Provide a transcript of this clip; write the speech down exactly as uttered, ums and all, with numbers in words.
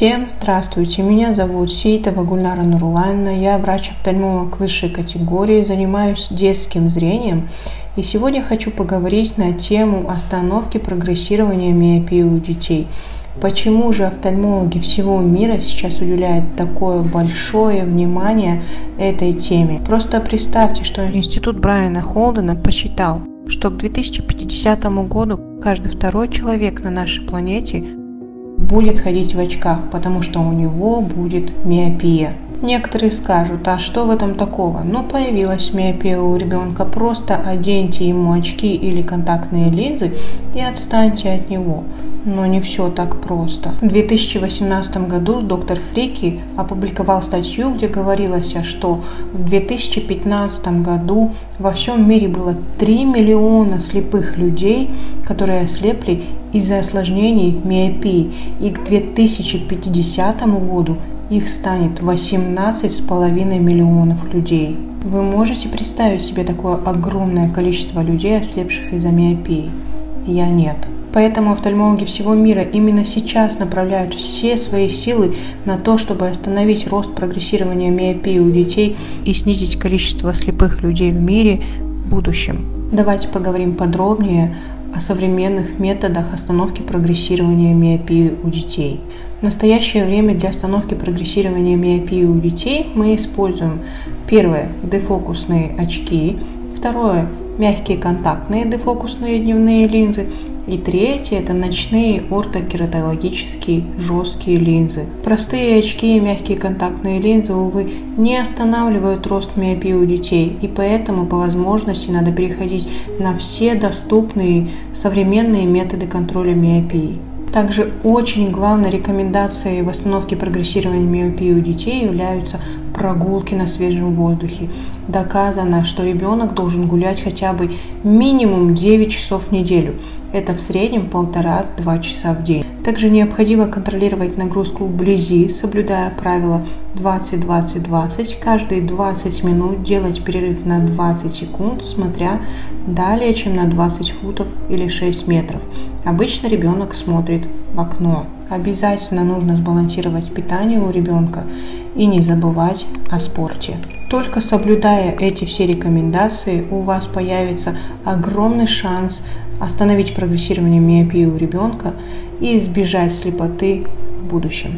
Всем здравствуйте, меня зовут Сейтова Гульнара Нуруллаевна, я врач-офтальмолог высшей категории, занимаюсь детским зрением, и сегодня хочу поговорить на тему остановки прогрессирования миопии у детей. Почему же офтальмологи всего мира сейчас уделяют такое большое внимание этой теме? Просто представьте, что Институт Брайана Холдена посчитал, что к две тысячи пятидесятому году каждый второй человек на нашей планете будет ходить в очках, потому что у него будет миопия. Некоторые скажут, а что в этом такого? Ну, появилась миопия у ребенка, просто оденьте ему очки или контактные линзы и отстаньте от него. Но не все так просто. В две тысячи восемнадцатом году доктор Фрики опубликовал статью, где говорилось, что в две тысячи пятнадцатом году во всем мире было три миллиона слепых людей, которые ослепли из-за осложнений миопии, и к две тысячи пятидесятому году их станет восемнадцать с половиной миллионов людей. Вы можете представить себе такое огромное количество людей, ослепших из-за миопии? Я нет. Поэтому офтальмологи всего мира именно сейчас направляют все свои силы на то, чтобы остановить рост прогрессирования миопии у детей и снизить количество слепых людей в мире в будущем. Давайте поговорим подробнее о современных методах остановки прогрессирования миопии у детей. В настоящее время для остановки прогрессирования миопии у детей мы используем первое – дефокусные очки, второе – мягкие контактные дефокусные дневные линзы, и третье – это ночные ортокератологические жесткие линзы. Простые очки и мягкие контактные линзы, увы, не останавливают рост миопии у детей, и поэтому по возможности надо переходить на все доступные современные методы контроля миопии. Также очень главной рекомендацией в остановке прогрессирования миопии у детей являются прогулки на свежем воздухе. Доказано, что ребенок должен гулять хотя бы минимум девять часов в неделю. Это в среднем полтора-два часа в день. Также необходимо контролировать нагрузку вблизи, соблюдая правило двадцать-двадцать-двадцать. Каждые двадцать минут делать перерыв на двадцать секунд, смотря далее, чем на двадцать футов или шесть метров. Обычно ребенок смотрит в окно. Обязательно нужно сбалансировать питание у ребенка и не забывать о спорте. Только соблюдая эти все рекомендации, у вас появится огромный шанс остановить прогрессирование миопии у ребенка и избежать слепоты в будущем.